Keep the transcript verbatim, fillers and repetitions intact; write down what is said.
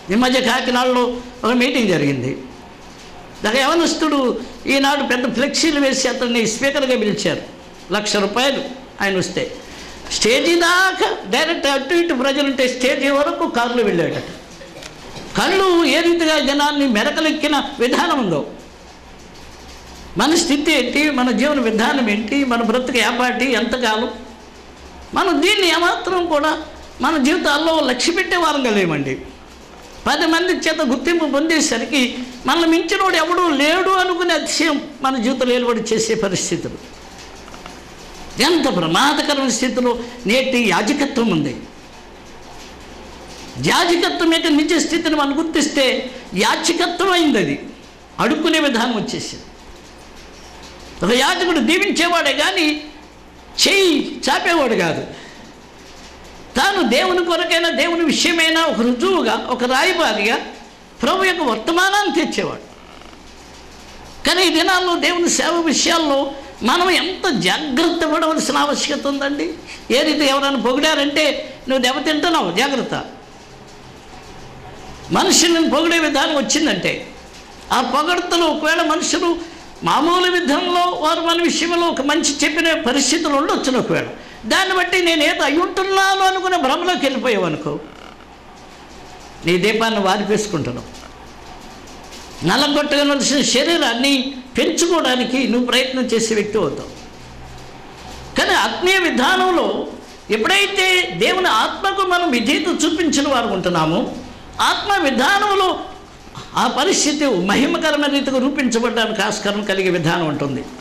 ఈ మధ్య కాకినాడలో ఒక మీటింగ్ జరిగింది. దాకా యవనస్తుడు ఈనాడు పెద్ద ఫ్లెక్సీలు వేసి అతన్ని స్పీకర్గా పిలిచారు. లక్ష రూపాయలు ఆయన వస్తే స్టేజీ దాకా డైరెక్ట్ అటు ఇటు ప్రజలుంటే స్టేజీ వరకు కారులో వెళ్ళాడట. కళ్ళు ఏ రీతిగా జనాన్ని మెరకలెక్కిన విధానం ఉందో. మన స్థితి ఏంటి, మన జీవన విధానం ఏంటి, మన బ్రతుకు ఏపాటి, ఎంతకాలం మనం దీన్ని ఏమాత్రం కూడా మన జీవితాల్లో లక్ష్య పెట్టే వారంగా లేమండి. పది మంది చేత గుర్తింపు పొందేసరికి మనల్ని మించినోడు ఎవడూ లేడు అనుకునే అతిశయం మన జీవితంలో ఏలుబడి చేసే పరిస్థితులు. ఎంత ప్రమాదకరమైన స్థితిలో నేటి యాజకత్వం ఉంది. యాజకత్వం యొక్క నిజ స్థితిని మనం గుర్తిస్తే యాచకత్వం అయింది. అది అడుక్కునే విధానం వచ్చేసింది. ఒక యాజకుడు దీవించేవాడే కానీ చెయ్యి చాపేవాడు కాదు. తాను దేవుని కొరకైనా దేవుని విషయమైనా ఒక రుజువుగా, ఒక రాయబారిగా ప్రభు యొక్క వర్తమానాన్ని తెచ్చేవాడు. కానీ ఈ దినాల్లో దేవుని సేవ విషయాల్లో మనం ఎంత జాగ్రత్త పడవలసిన ఆవశ్యకత ఉందండి. ఏ రీతి ఎవరైనా పొగిడారంటే నువ్వు దెబ్బతింటున్నావు, జాగ్రత్త. మనుషులను పొగిడే విధానం వచ్చిందంటే ఆ పొగడ్తలు ఒకవేళ మనుషులు మామూలు విధంలో వారు మన విషయంలో ఒక మంచి చెప్పిన పరిస్థితులు ఉండొచ్చును. ఒకవేళ దాన్ని బట్టి నేను ఏదో అయ్యుంటున్నాను అనుకునే భ్రమలోకి వెళ్ళిపోయావు అనుకో, నీ దీపాన్ని వారిపేసుకుంటున్నావు. నలగొట్టవలసిన శరీరాన్ని పెంచుకోవడానికి నువ్వు ప్రయత్నం చేసే వ్యక్తి అవుతావు. కానీ ఆత్మీయ విధానంలో ఎప్పుడైతే దేవుని ఆత్మకు మనం విధేయత చూపించిన వారు ఉంటున్నామో, ఆత్మ విధానంలో ఆ పరిస్థితి మహిమకరమైన రీతిగా రూపించబడడానికి ఆస్కారం కలిగే విధానం ఉంటుంది.